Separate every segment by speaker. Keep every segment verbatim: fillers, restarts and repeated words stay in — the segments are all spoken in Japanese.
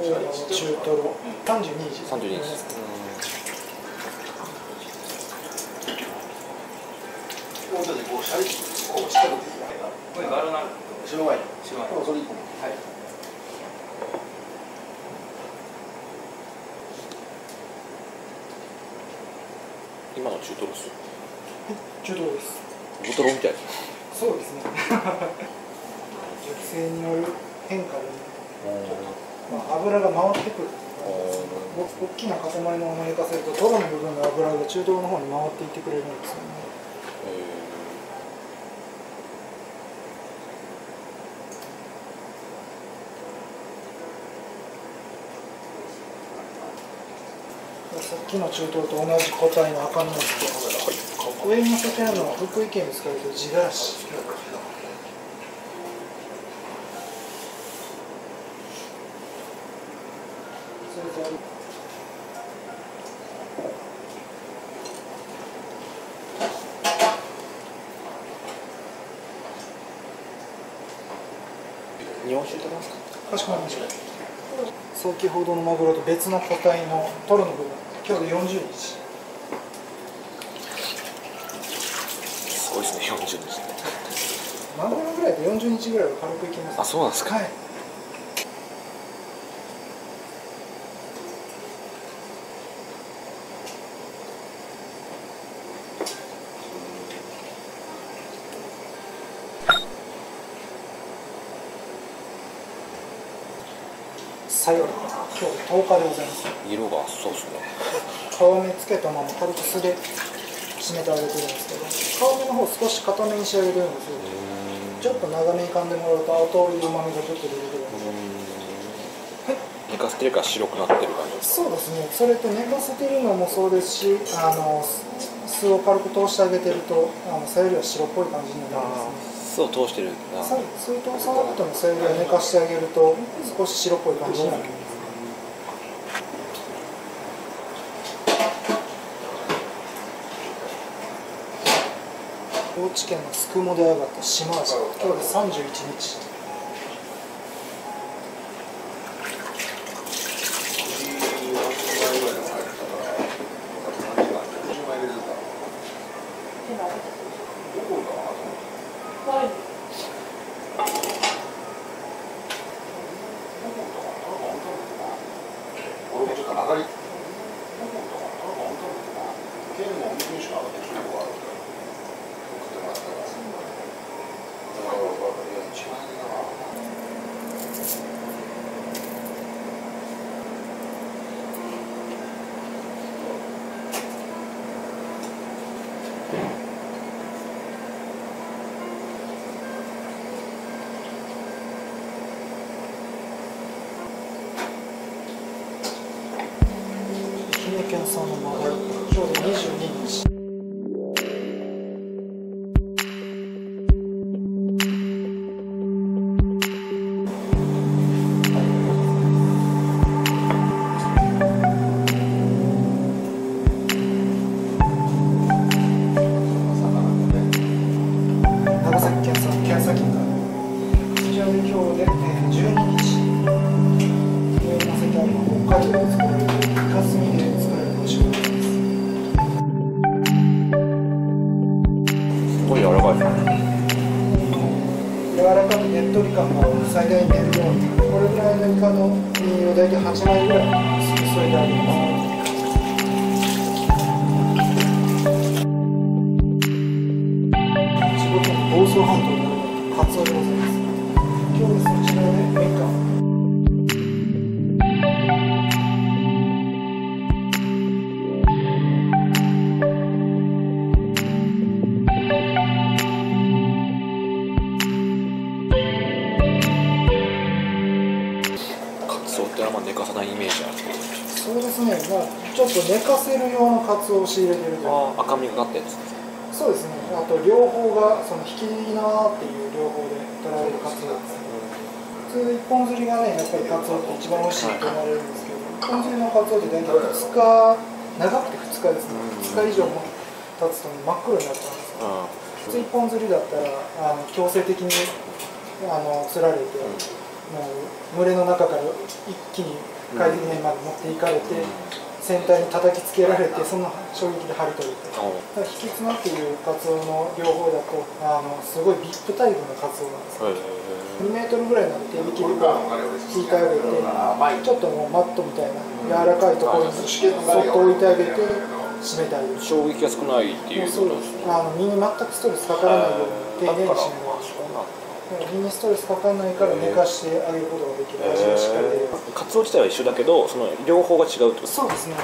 Speaker 1: 中トロさんじゅうにインチ。
Speaker 2: さんじゅうにインチ。
Speaker 3: これガルナル白ワイン。白ワイン。それ一個。はい。
Speaker 2: 今の中トロっす。
Speaker 1: 中トロです。
Speaker 2: 大トロみたいです。
Speaker 1: そうですね。熟成による変化で、まあ、油が回ってくる。大きな塊のまま寝かせるとトロの部分の油が中トロの方に回っていってくれるんですよね。さっきの中トロと同じ個体の赤身なんですけど、上に乗せてあるのは福井県で使われている地がらし。
Speaker 2: 日本酒いただけますか。
Speaker 1: かしこまりました。先ほどのマグロと別の個体のトロの部分、今日でよんじゅうにち。
Speaker 2: すごいですね、よんじゅうにち。
Speaker 1: マグロぐらいでよんじゅうにちぐらいは軽くいきます。
Speaker 2: あ、そうなんですか。
Speaker 1: はい。さようでございます。今日とおかでございます。
Speaker 2: 色がそうですね。
Speaker 1: 皮目つけたまま軽く酢で締めてあげてるんですけど、皮目の方少し固めに仕上げてるんですよ。ちょっと長めに噛んでもらうと後味の旨味がちょっと出てくるんですよ。はい。
Speaker 2: 寝かせてるから白くなってる感じです。
Speaker 1: そうですね。それと寝かせてるのもそうですし、あの酢を軽く通してあげてると、あのさよりは白っぽい感じになりますね。
Speaker 2: 酢を通してる。
Speaker 1: さ酢を通さなくてもさよりは寝かしてあげると少し白っぽい感じになります。高知県の宿毛で揚がった島味、今日でさんじゅういちにち。愛媛県産のマグロ、今日でにじゅうににち。長崎県産県産金がこちらで今日でじゅうににち。上に乗せてあるのは北海道で作られるイカスミで作られるお仕事です。
Speaker 2: すごい柔らかいですね。
Speaker 1: 柔らかくねっとり感が最大に出るように、これぐらいのイカの身を大体はちまいぐらいすく添えてあげます。地元の房総半島であるカツオでございます。今日はそちらでみかん。
Speaker 2: カツオってあんま寝かさないイメージあるんですけど。
Speaker 1: そうですね、まあ、ちょっと寝かせる用のカツオを仕入れてるという。
Speaker 2: ああ、赤みがかったやつですね。
Speaker 1: そうですね、あと両方がその引き縄っていう両方で取られるカツオです。普通一本釣りがね、やっぱりカツオって一番美味しいと思われるんですけど、一本釣りのカツオって大体ふつか、長くてふつかですね、ふつか以上も経つと真っ黒になっちゃうんですよ。普通一本釣りだったらあの強制的にあの釣られて、 群れの中から一気に海底辺まで持っていかれて、船体に叩きつけられて、その衝撃で張り取ると。だから引き綱っていうカツオの両方だとあのすごいビップタイプのカツオなんですよ。にメートルぐらいの手引きでこう引いてあげて、ちょっともうマットみたいな柔らかいところにそっと置いてあげて締めてあげる。
Speaker 2: 衝撃が少ないっていうことですね。
Speaker 1: あの身に全くストレスかからないように丁寧に締めます。身にストレスかからないから寝かしてあげることができる。味がしっかり出る。
Speaker 2: カツオ自体は一緒だけど、その両方が違うってことですか？
Speaker 1: そうですね。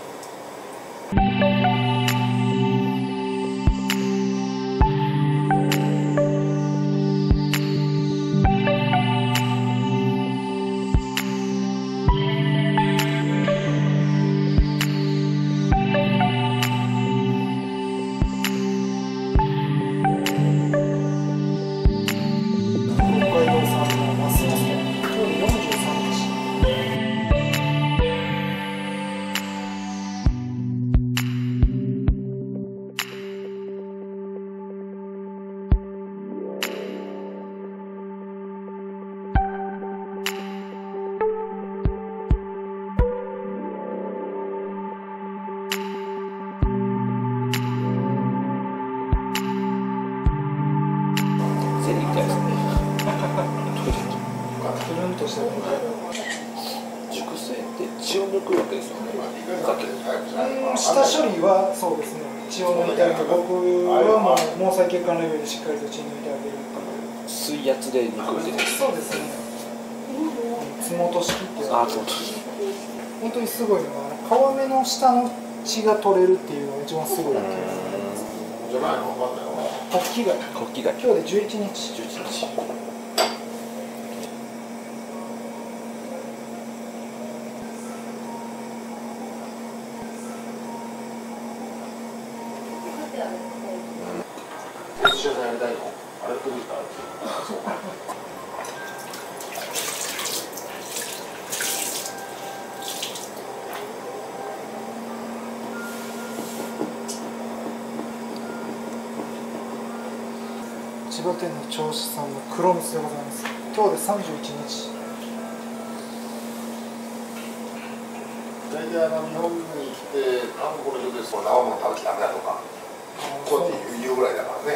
Speaker 2: 熟成って血を抜くわけですよね。
Speaker 1: 下処理はそうですね。血を抜いてあげて、僕はもう毛細血管レベルでしっかりと血抜いてあげる。
Speaker 2: 水圧で抜くんです。
Speaker 1: そうですね。つもと式っていうのは本当にすごいのは皮目の下の血が取れるっていうのが一番すごいっていうのがあります。ホッキ貝。
Speaker 2: ホッキ貝。
Speaker 1: 今日でじゅういちにち。
Speaker 2: じゅういちにち。
Speaker 1: 千葉県の銚子産の黒蜜でございます。今日でさんじゅういちにち。
Speaker 4: 大体あの日本に来て韓国の人ですと生もの食べちゃダメだとかこうやって言うぐらいだからね。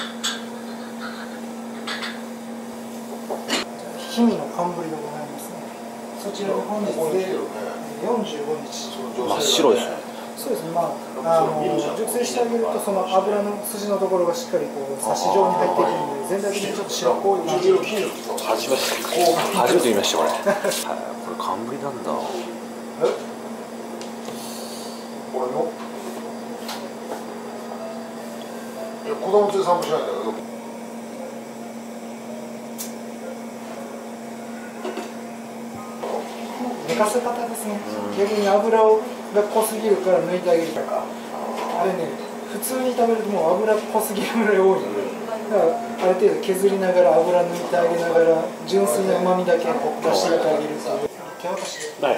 Speaker 1: 氷見の寒ぶりでございますね。そちらに本日でよんじゅうごにち。
Speaker 2: 真っ白ですね。
Speaker 1: そうですね。まああの熟成してあげるとその油の筋のところがしっかりこうサシ状に入っていくので全体的にちょっと白っぽい感じ。
Speaker 2: 初めて初めて見ましたこれ。これ寒ぶりなんだ。
Speaker 4: これのいや子供連れ散歩しないんだけど
Speaker 1: 寝かせ方ですね。逆に油をが濃すぎるから抜いてあげるとか。あれね、普通に食べるともう油濃すぎるぐらい多いので、だからある程度削りながら油抜いてあげながら純粋な旨味だけ出してあげるという手渡しで。はい。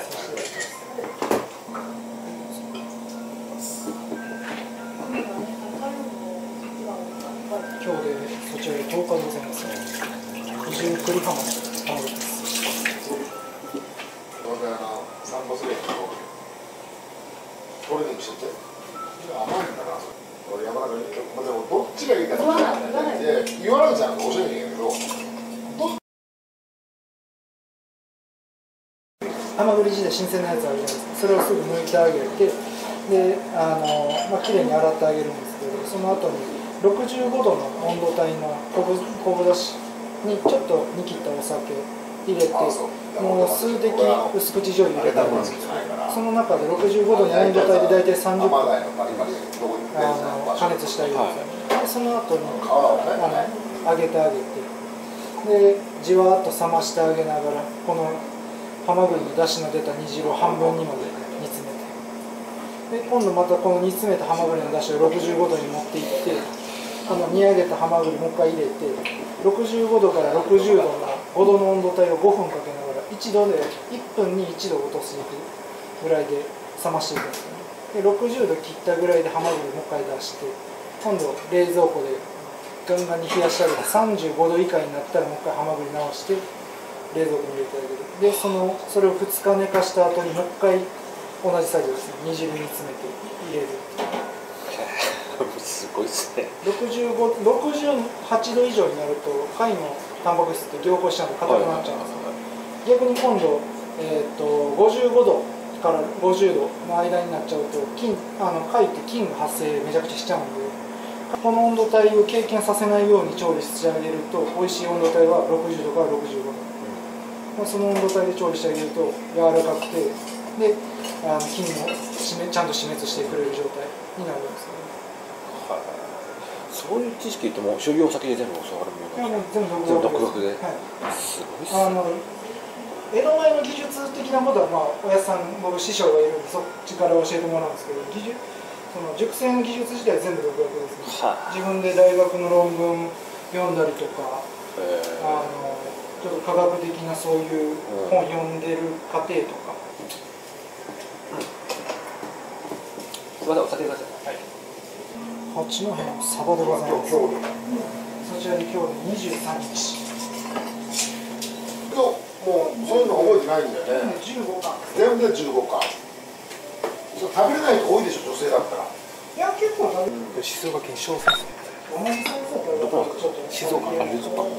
Speaker 1: 今日でそちらでとおかでございますね。九十九里浜の卵です。
Speaker 4: 散歩するやんトレーニングしてて甘いんだな俺山中にでもどっちがいいかって言わないじゃんと教えなきゃいけないけど
Speaker 1: ハマグリ自体新鮮なやつあるじゃないですか。それをすぐ剥いてあげてであのまあ綺麗に洗ってあげるんですけどその後にろくじゅうごどの温度帯の昆布昆布だしにちょっと煮切ったお酒入れてもう数滴薄口醤油入れてあるんですけどその中でろくじゅうごどの温度帯で大体さんじゅっぷんあの加熱してあげるんですよね。でその後にあの揚げてあげてでじわっと冷ましてあげながらこのハマグリの出汁の出た煮汁を半分にまで煮詰めてで今度またこの煮詰めたハマグリの出汁をろくじゅうごどに持っていってこの煮上げたハマグリもう一回入れてろくじゅうごどからろくじゅうどのごどの温度帯をごふんかけながら一度でいっぷんにいちど落とすぐらいで冷ましていくんですよね。でろくじゅうど切ったぐらいでハマグリもう一回出して今度冷蔵庫でガンガンに冷やしてあげてさんじゅうごど以下になったらもう一回ハマグリ直して冷蔵庫に入れてあげる。でそのそれをふつか寝かした後にもう一回同じ作業ですね、煮汁に詰めて入れる。
Speaker 2: すごいですね。
Speaker 1: ろくじゅうご、ろくじゅうはちど以上になると貝のタンパク質って凝固しちゃうので硬くなっちゃうんですよ。逆に今度、えー、とごじゅうごどからごじゅうどの間になっちゃうと菌あの貝って菌が発生めちゃくちゃしちゃうんで、この温度帯を経験させないように調理してあげると美味しい温度帯はろくじゅうどからろくじゅうごど、うん、その温度帯で調理してあげると柔らかくてであの菌も死滅ちゃんと死滅してくれる状態になるんですよね。
Speaker 2: そういう知識ってもう修行先で全部教わるものなんですか？
Speaker 1: いやもう全部独学で、
Speaker 2: はい、すごいっすね。
Speaker 1: あの江戸前の技術的なことは、まあ、おやつさん僕師匠がいるんでそっちから教えてもらうんですけど、技術その熟成の技術自体全部独学ですね、はあ、自分で大学の論文読んだりとか、あのちょっと科学的なそういう本読んでる過程とか、
Speaker 2: うん、すみません、お酒ください。はい、
Speaker 1: 八戸のサバでございます。そちらに今日にじゅうさんにち。
Speaker 4: もうそういうの覚えてないんだよね。
Speaker 1: じゅうごかん。
Speaker 4: 全部でじゅうごかん。そう食べれない人多いでしょ、女性だったら。
Speaker 1: いや結構食べる。静岡県小説。同じサイズだったらどこなんですか？静岡。あ、静岡。ま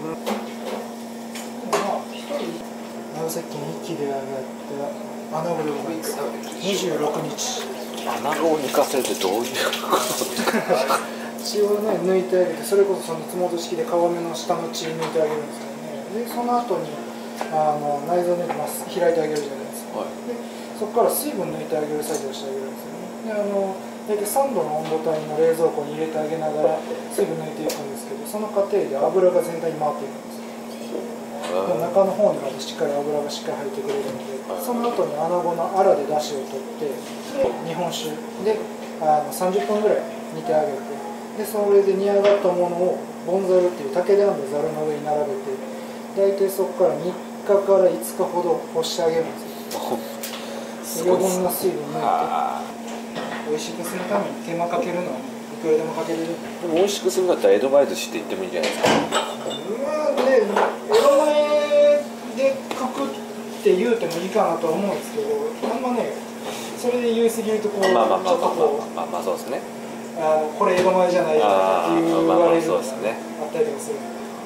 Speaker 1: あ一人長崎県壱岐で揚がったアナゴでございます。にじゅうろくにち。
Speaker 2: アナゴを煮かせるってどういうことですか？
Speaker 1: 血をね抜いてあげて、それこそそのつもと式で皮目の下の血抜いてあげるんですよね。でその後にあの内臓抜いてます開いてあげるじゃないですか。はい、でそこから水分抜いてあげる作業をしてあげるんですよね。であの大体さんどの温度帯の冷蔵庫に入れてあげながら水分抜いていくんですけど、その過程で油が全体に回っていくんですよ。で中の方にまでしっかり油がしっかり入ってくれるので、その後にアナゴのアラで出汁を取ってで日本酒であのさんじゅっぷんぐらい煮てあげて、でそれで煮上がったものをボンザルっていう竹で編んだザルの上に並べて、大体そこからみっかからいつかほど干してあげるんですよ。余分な水分抜いて美味しくするために手間かけるのはいくらでもかけれる。
Speaker 2: でも美味しくするんだったら江戸前寿司って言ってもいいんじゃないですか。
Speaker 1: まあね、江戸前でくくって言うてもいいかなとは思うんですけど、あんまねそれで言い過ぎるとこう
Speaker 2: まあまあまあ
Speaker 1: ちょっとこう
Speaker 2: まあまあそうですね。
Speaker 1: あのこれ江戸前じゃないとかって言われるのがあったりとかする。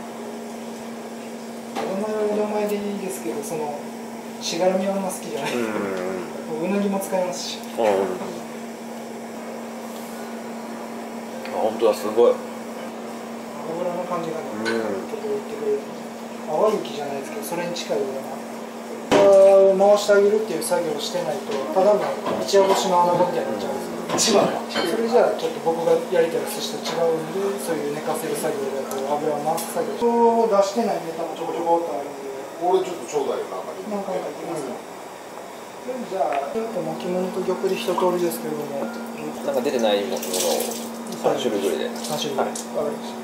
Speaker 1: 江戸前は江戸前でいいですけど、そのしがらみはあんま好きじゃない。うなぎも使いますし。
Speaker 2: うん、本当だ、すごい
Speaker 1: 油の感じがね、うん、結構言ってくれる。淡雪じゃないですけど、それに近いようなを回してあげるっていう作業をしてないと、ただの一夜干しのアナゴみたいになっちゃうんですよ。それじゃあちょっと僕がやりたい寿司と違うんで、そういう寝かせる作業だと油を回す作業を出してないネタもちょこちょこっとあるんで、
Speaker 4: 俺ちょっとちょうだいよ、
Speaker 1: 何回かいきますか。じゃあちょっと巻物と玉で一通りですけれども、
Speaker 2: なんか出てないものをさんしゅるいぐらいで
Speaker 1: さんしゅるいぐらい、わかりました。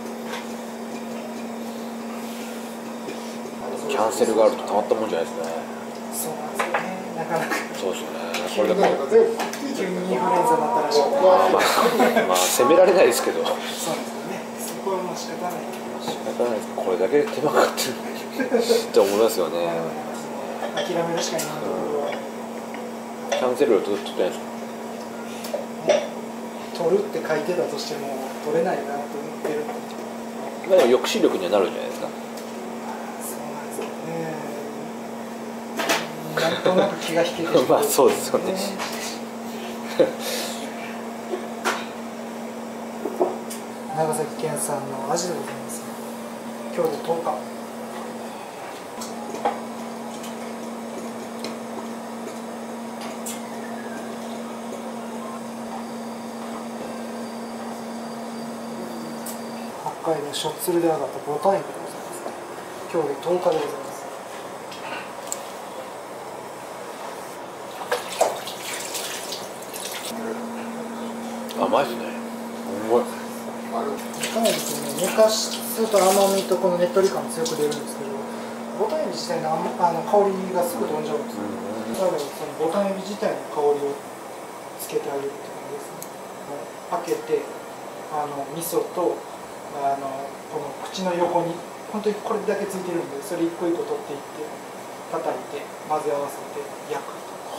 Speaker 2: キャンセルがあるとたまったもんじゃないですね。
Speaker 1: そうなんですよね、なかなか
Speaker 2: そうですよね。これだと
Speaker 1: 急にインフルエンザになったらしい。
Speaker 2: まあまあ、まあ、責められないですけど、
Speaker 1: そうですよね、そこはもう仕方ない
Speaker 2: 仕方ないです。これだけ手間かかってるって思いますよね。
Speaker 1: 諦めるしかないところは、
Speaker 2: キャンセル料取ってないですか？
Speaker 1: 取るって書いてたとしても取れないなと思ってる。
Speaker 2: まあでも抑止力にはなるんじゃないですか。
Speaker 1: そうなんですよね。なんとなく気が引けてしまう。
Speaker 2: まあそうですよね。
Speaker 1: 長崎県産のアジでございます。今日でとおか。北海道しょっつるで揚がったボタンエビでございます。今日でとおかでございます。
Speaker 2: 甘いですね。すごい。
Speaker 1: かなりですね、寝かすと甘みとこのねっとり感強く出るんですけど、ボタンエビ自体のあの香りがすぐ飛んじゃうんですよ。なのでそのボタンエビ自体の香りをつけてあげるって感じですね。開けてあの味噌とあのこの口の横に本当にこれだけついてるんで、それ一個一個取っていって叩いて混ぜ合わせて焼く。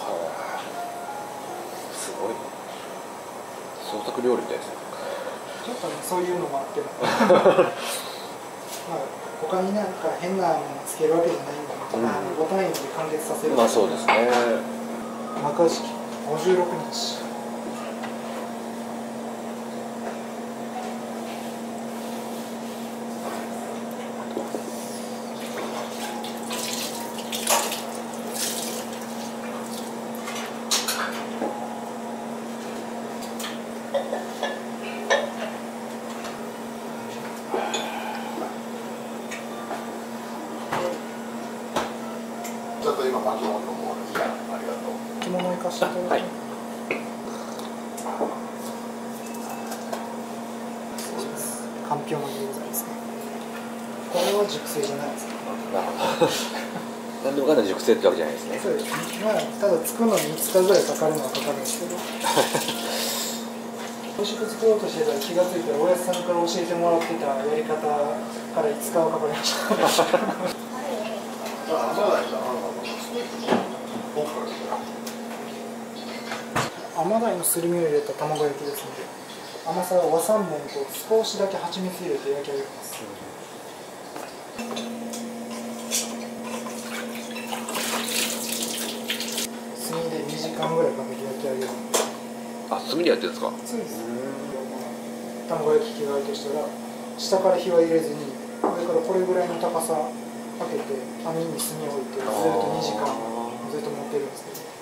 Speaker 2: すごいね。創作料理みたいですね。
Speaker 1: ちょっとね、そういうのもあってもまあ他になんか変なものつけるわけじゃないんだけど、うん、ご単位で完結させる。
Speaker 2: まあそうですね。
Speaker 1: 中敷きごじゅうろくにち。
Speaker 4: ちょっと今巻き物のもういいや、ありがとう。
Speaker 1: 着物を生かしていただいて、はい、失礼します。かんぴょう巻きでございますね。これは熟成じゃないですか。
Speaker 2: なるほど。何でもかんだ熟成ってわけじゃないですね。
Speaker 1: そうですね。まあただ作るのにみっかぐらいかかるのはかかるんですけど。美味しく作ろうとしてたら気がついたらおやつさんから教えてもらってたやり方からいつかはかかりました。甘鯛のすり身を入れた卵焼きですので、甘さは和三盆と少しだけ蜂蜜入れて焼き上げます。炭でにじかんぐらいかけて焼き上げる。
Speaker 2: あ、炭でやってるんですか。
Speaker 1: そうです。卵焼き器があるとしたら、下から火は入れずに上からこれぐらいの高さかけて網に炭を置いてずっとにじかんずっと持ってるんですけど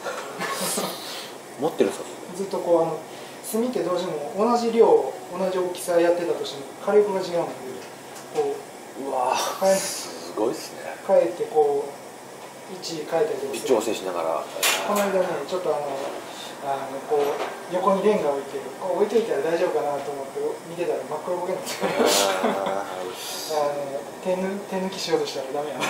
Speaker 2: 持ってるんですか。
Speaker 1: ずっとこうあの炭ってどうしても同じ量同じ大きさやってたとしても火力が違うのでこう
Speaker 2: うわ
Speaker 1: ー
Speaker 2: すごいですね。
Speaker 1: 変えてこう位置変えたりとかする。
Speaker 2: 調整しながら
Speaker 1: この間ねちょっとあのあのこう横にレンガ置いてこう置いといたら大丈夫かなと思って見てたら真っ黒ボケになって手抜手抜きしようとしたらダメやな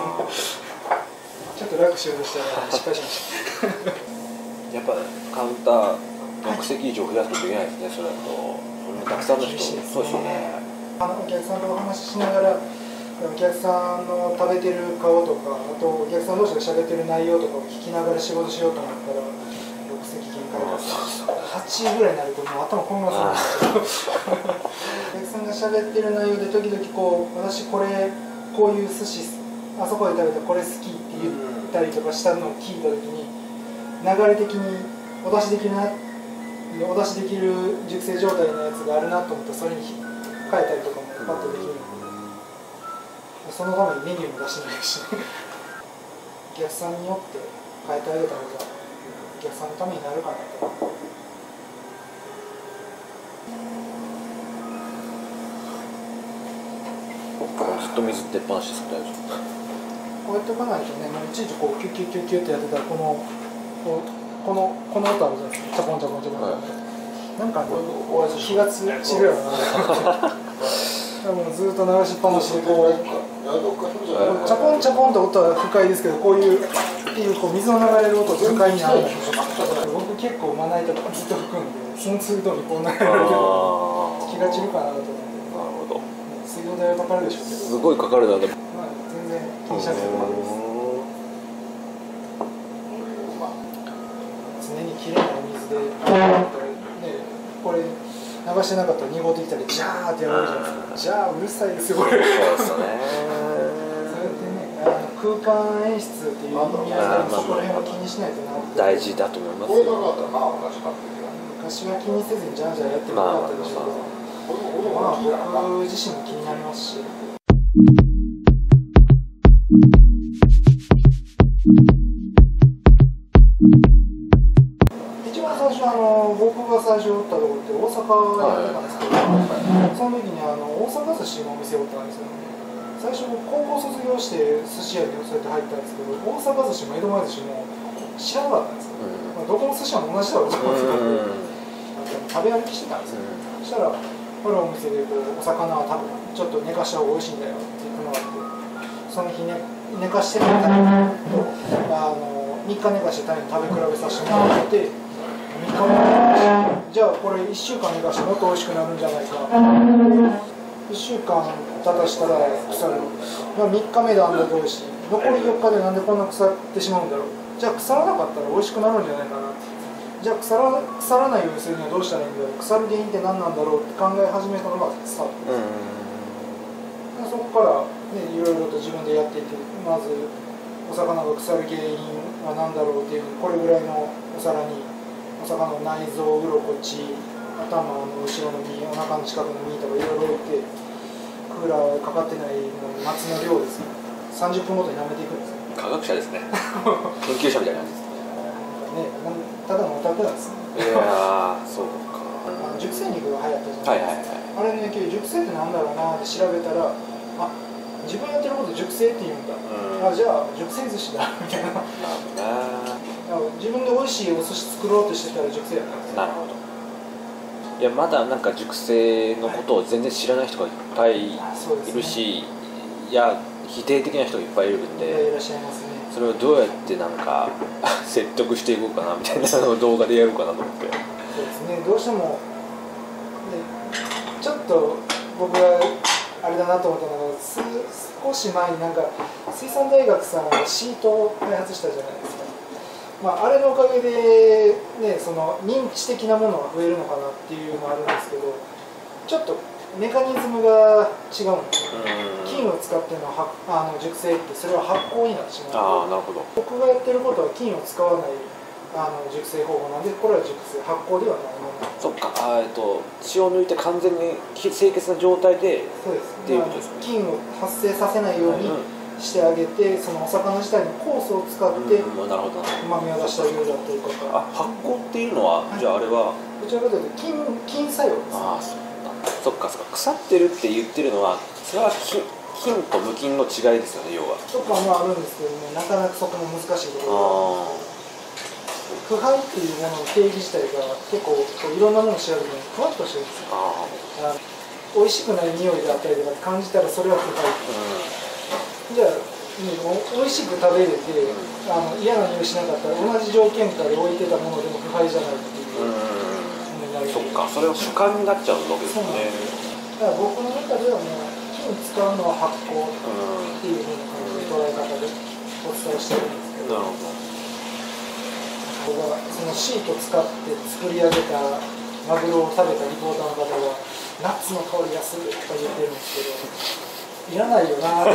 Speaker 1: ちょっと楽しようとしたら失敗しました
Speaker 2: やっぱカウンターろく席以上増やすといけないですね。それだとそれもたくさんの人、そうですよね。
Speaker 1: あのお客さんとお話ししながらお客さんの食べてる顔とかあとお客さん同士が喋ってる内容とかを聞きながら仕事しようと思ったらろく席限界だったはちぐらいになるともう頭混乱するんですよお客さんが喋ってる内容で時々こう私これこういう寿司あそこで食べたこれ好きって言ったりとかしたのを聞いた時に流れ的にお出しできるなお出しできる熟成状態のやつがあるなと思ったらそれに変えたりとかもパッとできるのでそのためにメニューも出してないしお客さんによって変えてあげた方がお客さんのためになるかなと。
Speaker 2: ずっと水出っ放しですか。
Speaker 1: こうやっておかないとね、もういちいちこうキュッキュッキュッキュッってやってたらこのここのこの音あるじゃないですか。チャポンチャポンチャポン、はい、なんか気がつ散るやろなもうずっと流しっぱなしでこうチャポンチャポンって音は不快ですけどこういうっていうこう水の流れる音って不快になるんですよ僕結構まな板とかずっと吹くんでその通りにこう流れるけど気が散るかなと思って。
Speaker 2: なるほど。
Speaker 1: 水道代はかかるでしょうけど
Speaker 2: すごいかかるなでも、
Speaker 1: まあ、全然気にしなくてもいいです。常にきれいなお水で、ね、これ流してなかったら濁ってきたりジャーってやるわけじゃないですか。ジャーうるさいですよこれ。そうですね。それってね、あの空間演出っていう意味合いでそこら辺は気にしないとなって。
Speaker 2: 大事だと思いますよ。
Speaker 1: 昔は気にせずにジャージャーやってもらったでしょうけど。まあ僕自身も気になりますし。一番最初あの僕が最初打ったところって大阪やってたんですけど、はい、その時にあの大阪寿司のお店を打ったんですよ。最初高校卒業して寿司屋にそうやって入ったんですけど、大阪寿司も江戸前寿司も知らなかったんですよ。うん、まあ、どこの寿司屋も同じだろうと思ってたんで、食べ歩きしてたんですよ。うん、そしたらこのお店でこうお魚は多分ちょっと寝かした方が美味しいんだよって言ってもらって、その日ね寝かしてみたりとあのみっか寝かしてタイの食べ比べさせてもらってみっかめじゃあこれいっしゅうかん寝かしてもっと美味しくなるんじゃないかいっしゅうかん経立たしたら腐る、まあ、みっかめであんだけ美味しい、残りよっかでなんでこんな腐ってしまうんだろう、じゃあ腐らなかったら美味しくなるんじゃないかな、じゃあ腐ら、腐らないようにするにはどうしたらいいんだろう、腐る原因って何なんだろうって考え始めたのがスタートです、うん、そこから、ね、いろいろと自分でやっていって、まずお魚が腐る原因は何だろうっていうこれぐらいのお皿にお魚の内臓、鱗、血、頭の後ろの身、お腹の近くの身とかいろいろ置いて、クーラーかかってないの夏の量ですね、さんじゅっぷんごとに舐めていくんですよ。
Speaker 2: 科学者ですね研究者みたいな感じですね。
Speaker 1: ね、ただのオタクなんですね。
Speaker 2: いやー、そうか。
Speaker 1: あの熟成肉が流行ったじゃないですか。はいはいはい、あれの影響で熟成ってなんだろうなって調べたら、あ、自分やってること熟成って言うんだ、うん、あ、じゃあ熟成寿司だみたいな。なるほどね。自分で美味しいお寿司作ろうとしてたら熟成やったんですよ。
Speaker 2: なるほど。いや、まだなんか熟成のことを全然知らない人がいっぱいいるし、いや否定的な人がいっぱいいるんで、
Speaker 1: いらっしゃいますね。
Speaker 2: それをどうやってなんか説得していこうかなみたいなのを動画でやろうかなと思って。
Speaker 1: そうですね。どうしても、ね、ちょっと僕があれだなと思ったのが、少し前になんか水産大学さんがシートを開発したじゃないですか。まあ、あれのおかげで、ね、その認知的なものが増えるのかなっていうのがあるんですけど、ちょっとメカニズムが違うんですよ。菌を使ってのはあの熟成ってそれは発酵になってしまう。
Speaker 2: あ、なるほど。
Speaker 1: 僕がやってることは菌を使わないあの熟成方法なんで、これは熟成発酵ではないもの。
Speaker 2: そっか、あ、えっと血を抜いて完全に清潔な状態で、
Speaker 1: そうです、
Speaker 2: っていうことですね。
Speaker 1: 菌を発生させないようにしてあげて、そのお魚自体の酵素を使ってうまみを出してあげるだったりとか。
Speaker 2: あ、発酵っていうのは、はい、じゃああれは
Speaker 1: どちらかというと菌菌作用です、ね。
Speaker 2: ああ、そっかそっか。腐ってるって言ってるのは、それは菌菌と無菌の違いですよね、要は。
Speaker 1: とかもあるんですけどね、なかなかそこも難しいところで。腐敗っていうものの定義自体が結構いろんなものを調べてふわっとしてるんですよ。ああ、美味しくない匂いであったりとか感じたらそれは腐敗、うん、じゃあ、ね、美味しく食べれて、うん、あの嫌な匂いしなかったら同じ条件下で置いてたものでも腐敗じゃないっていう、うん、
Speaker 2: そっか、それは主観になっちゃうわけですね。
Speaker 1: だから僕の中ではもう菌使うのは発酵っていうふうな感じの捉え方でお伝えしてるんですけど、なるほど。そのシート使って作り上げたマグロを食べたリポーターの方がナッツの香りがするとか言ってるんですけど、いらないよな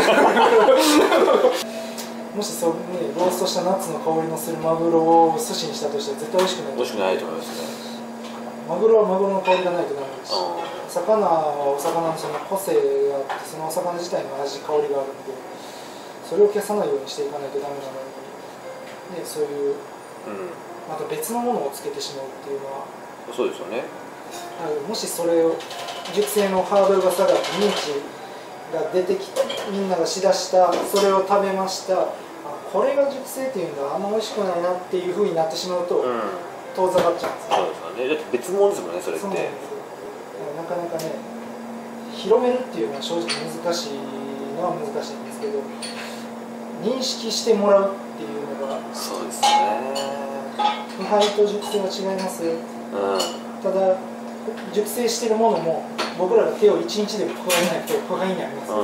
Speaker 1: もしそう、ね、ローストしたナッツの香りのするマグロを寿司にしたとしたら絶対美味しくない。
Speaker 2: 美味しくないと思いますね。
Speaker 1: マグロはマグロの香りがないとダメですし、魚はお魚のその個性があって、そのお魚自体の味、香りがあるので、それを消さないようにしていかないとダメなのに、ね、そういううん、また別のものをつけてしまうっていうのは、
Speaker 2: そうですよね。
Speaker 1: もしそれを熟成のハードルが下がって認知が出てきてみんながしだした、それを食べました、あ、これが熟成っていうんだ、あんま美味しくないなっていうふうになってしまうと、うん、遠ざかっちゃうんですよ。
Speaker 2: そうですよね。だって別物ですもんね、それって。そうなんですよ。
Speaker 1: なかなかね、広めるっていうのは正直難しいのは難しいんですけど、認識してもらうっていうのが、
Speaker 2: そうですね。
Speaker 1: 腐敗と熟成は違いますよ、うん、ただ熟成してるものも僕らが手をいちにちでも加えないと腐敗になります、うん、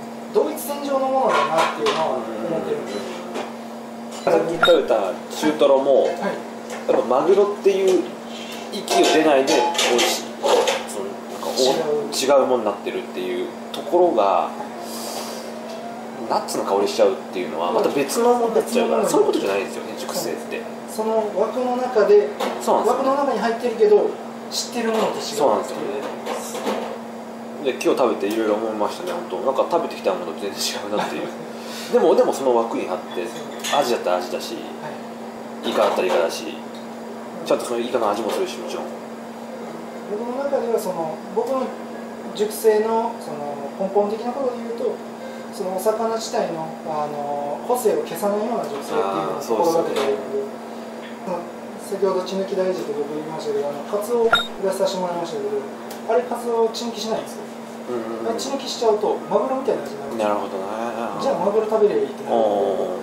Speaker 1: 同一線上のものだなっていうのは思ってるんです。
Speaker 2: さっき食べた中トロも、はい、やっぱマグロっていう息を出ないで美味しい、そのなんか違うものになってるっていうところが、ナッツの香りしちゃうっていうのはまた別のものになっちゃうから、そういうことじゃないんですよね、熟成って。
Speaker 1: その枠の中で、枠の中に入ってるけど知ってるものと違う。
Speaker 2: そうなんですよね。で今日食べていろいろ思いましたね、本当なんか食べてきたものと全然違うなっていうでもでもその枠にあってアジだったらアジだし、はい、イカだったらイカだし、ちゃんとそのイカの味もするし、もちろん
Speaker 1: 僕の中ではその僕の熟成のその根本的なことで言うと、そのお魚自体の、あの個性を消さないような熟成っていうのを心がけているので、先ほど血抜き大事って僕言いましたけど、あのカツオを出させてもらいましたけど、あれカツオ血抜きしないんですよ、うんうんうん、血抜きしちゃうとマグロみたいな味になるんですよ。なるほどね。じゃあマグロ食べればいいってな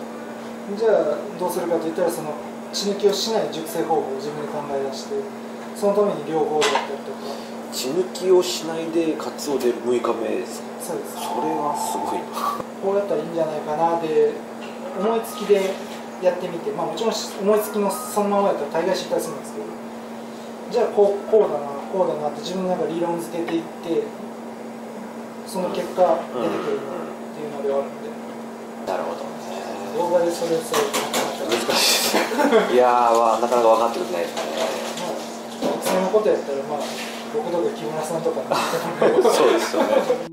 Speaker 1: る。じゃあどうするかといったら、その血抜きをしない熟成方法を自分で考え出して、 そのために両方だったりとか。
Speaker 2: 血抜きをしないでカツオでむいかめですか？
Speaker 1: そうです。
Speaker 2: それはすごいな。
Speaker 1: こうやったらいいんじゃないかなで思いつきでやってみて、まあもちろん思いつきのそのままやったら大概失敗するんですけど、じゃあこうこうだなこうだなって自分の中で理論付けていって、その結果出てくるっていうのではあるので。
Speaker 2: なるほどね。
Speaker 1: 動画でそれそれ
Speaker 2: 難しいですね。いやーはなかなか分かってくれないですね。
Speaker 1: まあ学生のことやったらまあ僕とか木村さんとか
Speaker 2: そうですよね。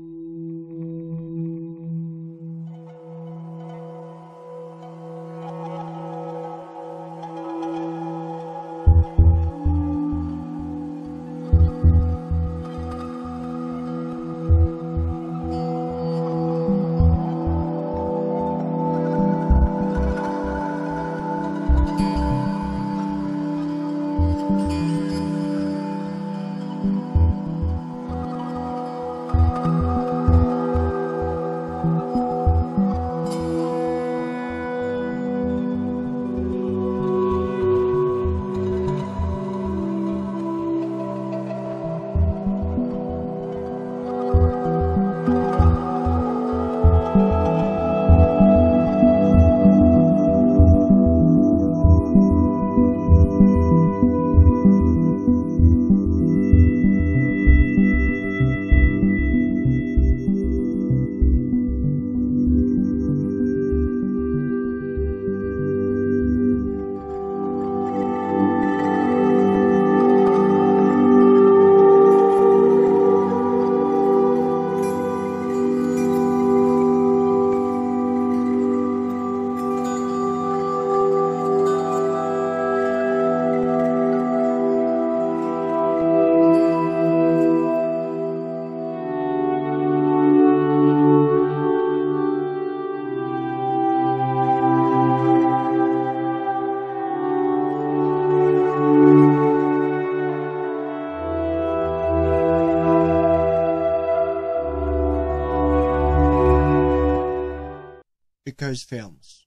Speaker 5: Because Films